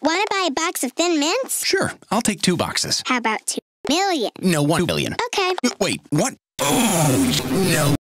Want to buy a box of Thin Mints? Sure, I'll take 2 boxes. How about 2 million? No, 1 billion. Okay. Wait, what? Oh, no.